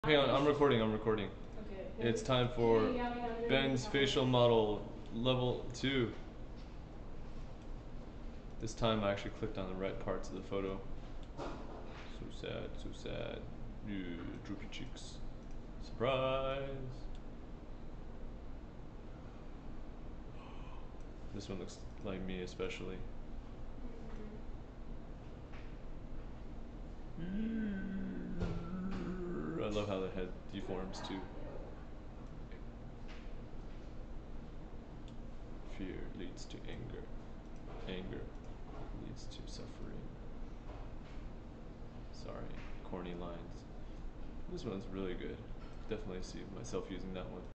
Hang on, I'm recording. Okay. It's time for Ben's facial model level 2. This time I actually clicked on the right parts of the photo. So sad, so sad. Ew, droopy cheeks. Surprise! This one looks like me especially. I love how the head deforms too. Fear leads to anger. Anger leads to suffering. Sorry, corny lines. This one's really good. Definitely see myself using that one.